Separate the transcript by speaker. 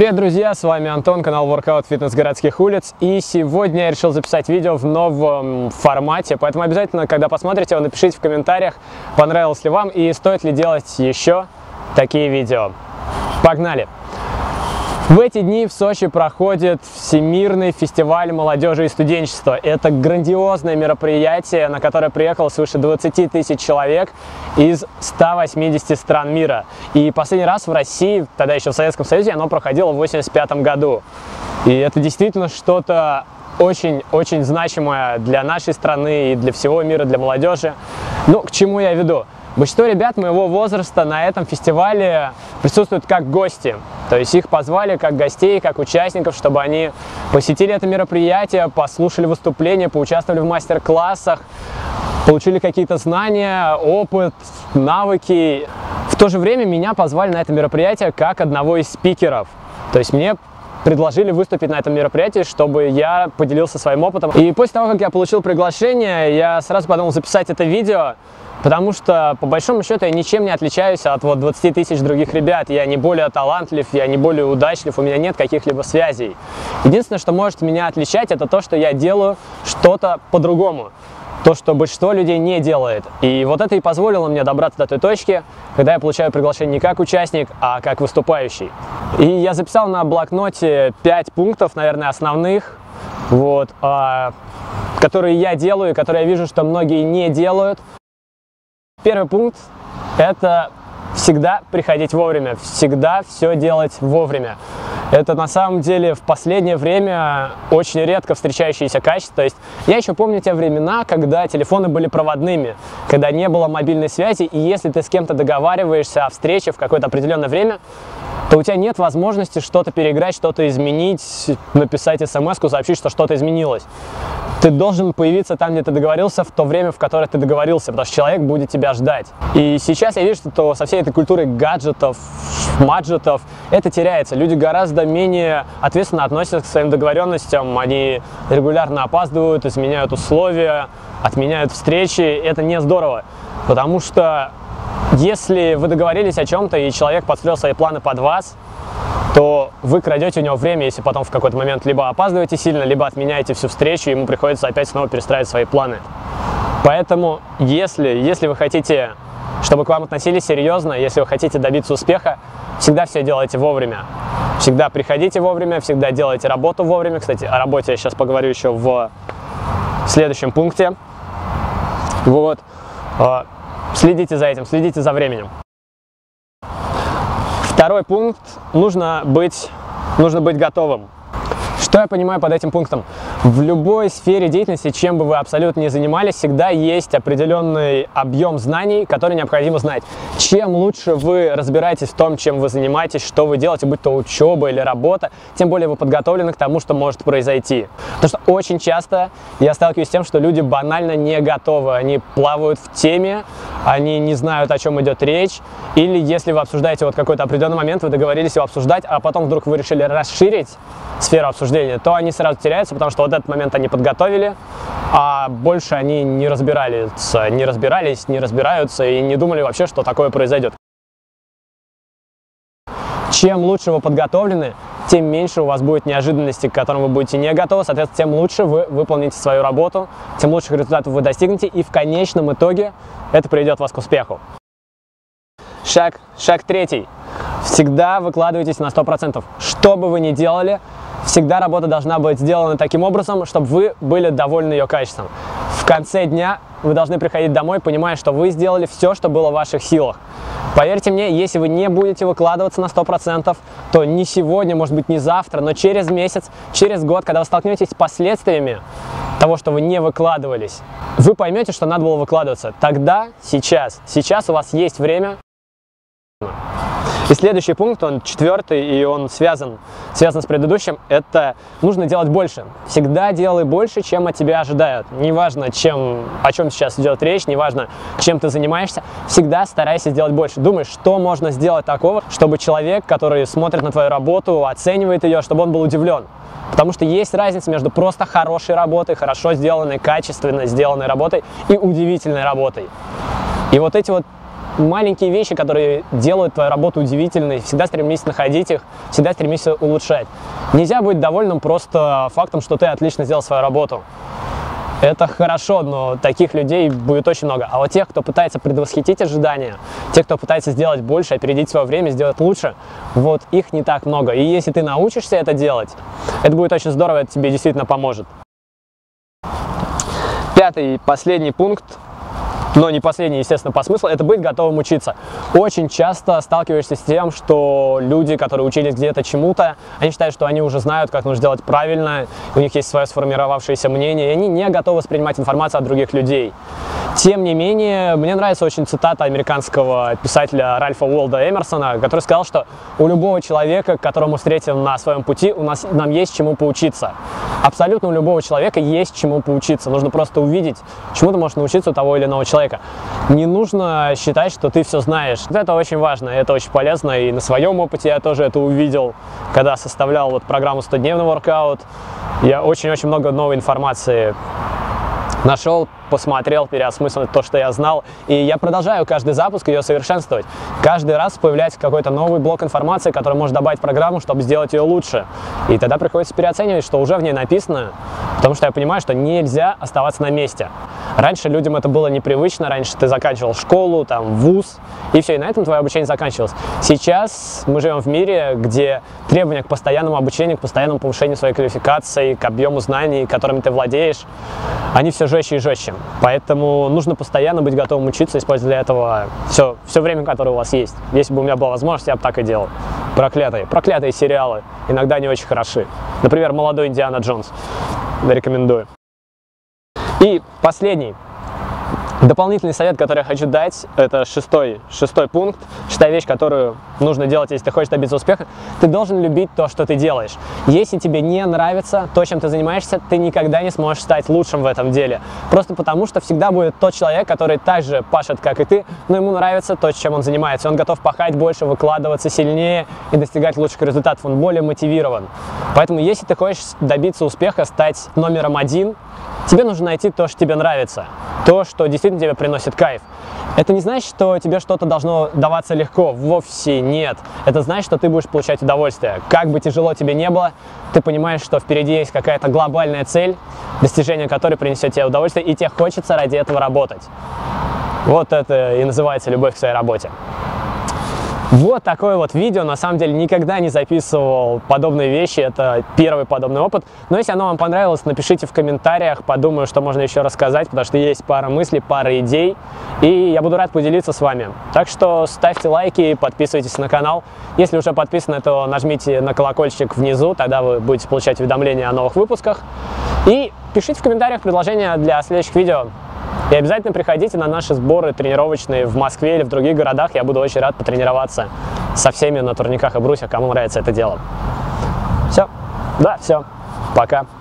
Speaker 1: Привет, друзья! С вами Антон, канал Workout Fitness городских улиц. И сегодня я решил записать видео в новом формате, поэтому обязательно, когда посмотрите его, напишите в комментариях, понравилось ли вам и стоит ли делать еще такие видео. Погнали! В эти дни в Сочи проходит Всемирный фестиваль молодежи и студенчества. Это грандиозное мероприятие, на которое приехало свыше 20 тысяч человек из 180 стран мира. И последний раз в России, тогда еще в Советском Союзе, оно проходило в 1985 году. И это действительно что-то очень значимое для нашей страны и для всего мира, для молодежи. Ну, к чему я веду? Большинство ребят моего возраста на этом фестивале присутствуют как гости. То есть их позвали как гостей, как участников, чтобы они посетили это мероприятие, послушали выступления, поучаствовали в мастер-классах, получили какие-то знания, опыт, навыки. В то же время меня позвали на это мероприятие как одного из спикеров. То есть мне предложили выступить на этом мероприятии, чтобы я поделился своим опытом. И после того, как я получил приглашение, я сразу подумал записать это видео, потому что, по большому счету, я ничем не отличаюсь от 20 тысяч других ребят. Я не более талантлив, я не более удачлив, у меня нет каких-либо связей. Единственное, что может меня отличать, это то, что я делаю что-то по-другому. То, что большинство людей не делает. И вот это и позволило мне добраться до той точки, когда я получаю приглашение не как участник, а как выступающий. И я записал на блокноте 5 пунктов, наверное, основных, которые я делаю, которые я вижу, что многие не делают. Первый пункт – это всегда приходить вовремя, всегда все делать вовремя. Это на самом деле в последнее время очень редко встречающееся качество. То есть я еще помню те времена, когда телефоны были проводными, когда не было мобильной связи, и если ты с кем-то договариваешься о встрече в какое-то определенное время, то у тебя нет возможности что-то переиграть, что-то изменить, написать смс-ку, сообщить, что что-то изменилось. Ты должен появиться там, где ты договорился, в то время, в которое ты договорился, потому что человек будет тебя ждать. И сейчас я вижу, что со всей этой культурой гаджетов, маджетов, это теряется. Люди гораздо менее ответственно относятся к своим договоренностям, они регулярно опаздывают, изменяют условия, отменяют встречи. Это не здорово, потому что если вы договорились о чем-то, и человек подстроил свои планы под вас, то вы крадете у него время, если потом в какой-то момент либо опаздываете сильно, либо отменяете всю встречу, и ему приходится опять снова перестраивать свои планы. Поэтому, если вы хотите, чтобы к вам относились серьезно, если вы хотите добиться успеха, всегда все делайте вовремя. Всегда приходите вовремя, всегда делайте работу вовремя. Кстати, о работе я сейчас поговорю еще в следующем пункте. Следите за этим, следите за временем. Второй пункт – нужно быть готовым. Что я понимаю под этим пунктом? В любой сфере деятельности, чем бы вы абсолютно ни занимались, всегда есть определенный объем знаний, который необходимо знать. Чем лучше вы разбираетесь в том, чем вы занимаетесь, что вы делаете, будь то учеба или работа, тем более вы подготовлены к тому, что может произойти. Потому что очень часто я сталкиваюсь с тем, что люди банально не готовы, они плавают в теме, они не знают, о чем идет речь, или если вы обсуждаете какой-то определенный момент, вы договорились его обсуждать, а потом вдруг вы решили расширить сферу обсуждения, то они сразу теряются, потому что этот момент они подготовили, а больше они не разбирались, не разбираются и не думали вообще, что такое произойдет. Чем лучше вы подготовлены, тем меньше у вас будет неожиданностей, к которым вы будете не готовы, соответственно, тем лучше вы выполните свою работу, тем лучших результатов вы достигнете, и в конечном итоге это приведет вас к успеху. Шаг третий. Всегда выкладывайтесь на 100%. Что бы вы ни делали, всегда работа должна быть сделана таким образом, чтобы вы были довольны ее качеством. В конце дня вы должны приходить домой, понимая, что вы сделали все, что было в ваших силах. Поверьте мне, если вы не будете выкладываться на 100%, то не сегодня, может быть, не завтра, но через месяц, через год, когда вы столкнетесь с последствиями того, что вы не выкладывались, вы поймете, что надо было выкладываться. Тогда, сейчас у вас есть время. И следующий пункт, он четвертый, и он связан с предыдущим, это нужно делать больше. Всегда делай больше, чем от тебя ожидают. Неважно, о чем сейчас идет речь, неважно, чем ты занимаешься, всегда старайся сделать больше. Думай, что можно сделать такого, чтобы человек, который смотрит на твою работу, оценивает ее, чтобы он был удивлен. Потому что есть разница между просто хорошей работой, хорошо сделанной, качественно сделанной работой и удивительной работой. И эти маленькие вещи, которые делают твою работу удивительной, всегда стремись находить их, всегда стремись улучшать. Нельзя быть довольным просто фактом, что ты отлично сделал свою работу. Это хорошо, но таких людей будет очень много. А вот тех, кто пытается предвосхитить ожидания, тех, кто пытается сделать больше, опередить свое время, сделать лучше, вот их не так много. И если ты научишься это делать, это будет очень здорово, это тебе действительно поможет. Пятый и последний пункт, но не последний, естественно, по смыслу, это быть готовым учиться. Очень часто сталкиваешься с тем, что люди, которые учились где-то чему-то, они считают, что они уже знают, как нужно делать правильно, у них есть свое сформировавшееся мнение, и они не готовы воспринимать информацию от других людей. Тем не менее, мне нравится очень цитата американского писателя Ральфа Уолда Эмерсона, который сказал, что у любого человека, которого мы встретим на своем пути, нам есть чему поучиться. Абсолютно у любого человека есть чему поучиться. Нужно просто увидеть, чему ты можешь научиться у того или иного человека. Не нужно считать, что ты все знаешь. Это очень важно, это очень полезно, и на своем опыте я тоже это увидел, когда составлял программу 100-дневный воркаут. Я очень-очень много новой информации нашел, посмотрел, переосмыслил то, что я знал, и я продолжаю каждый запуск ее совершенствовать. Каждый раз появляется какой-то новый блок информации, который может добавить в программу, чтобы сделать ее лучше. И тогда приходится переоценивать, что уже в ней написано, потому что я понимаю, что нельзя оставаться на месте. Раньше людям это было непривычно, раньше ты заканчивал школу, вуз, и все, и на этом твое обучение заканчивалось. Сейчас мы живем в мире, где требования к постоянному обучению, к постоянному повышению своей квалификации, к объему знаний, которыми ты владеешь, они все жестче и жестче. Поэтому нужно постоянно быть готовым учиться, использовать для этого все время, которое у вас есть. Если бы у меня была возможность, я бы так и делал. Проклятые сериалы, иногда не очень хороши. Например, «Молодой Индиана Джонс». Рекомендую. И последний. Дополнительный совет, который я хочу дать, это шестой пункт, шестая вещь, которую нужно делать, если ты хочешь добиться успеха. Ты должен любить то, что ты делаешь. Если тебе не нравится то, чем ты занимаешься, ты никогда не сможешь стать лучшим в этом деле. Просто потому, что всегда будет тот человек, который так же пашет, как и ты, но ему нравится то, чем он занимается. Он готов пахать больше, выкладываться сильнее и достигать лучших результатов. Он более мотивирован. Поэтому, если ты хочешь добиться успеха, стать номером один, тебе нужно найти то, что тебе нравится, то, что действительно тебе приносит кайф. Это не значит, что тебе что-то должно даваться легко, вовсе нет. Это значит, что ты будешь получать удовольствие. Как бы тяжело тебе не было, ты понимаешь, что впереди есть какая-то глобальная цель, достижение которой принесет тебе удовольствие, и тебе хочется ради этого работать. Вот это и называется любовь к своей работе. Вот такое вот видео, на самом деле никогда не записывал подобные вещи, это первый подобный опыт. Но если оно вам понравилось, напишите в комментариях, подумаю, что можно еще рассказать, потому что есть пара мыслей, пара идей, и я буду рад поделиться с вами. Так что ставьте лайки, подписывайтесь на канал. Если уже подписаны, то нажмите на колокольчик внизу, тогда вы будете получать уведомления о новых выпусках. И пишите в комментариях предложения для следующих видео. И обязательно приходите на наши сборы тренировочные в Москве или в других городах. Я буду очень рад потренироваться со всеми на турниках и брусьях, кому нравится это дело. Все. Пока.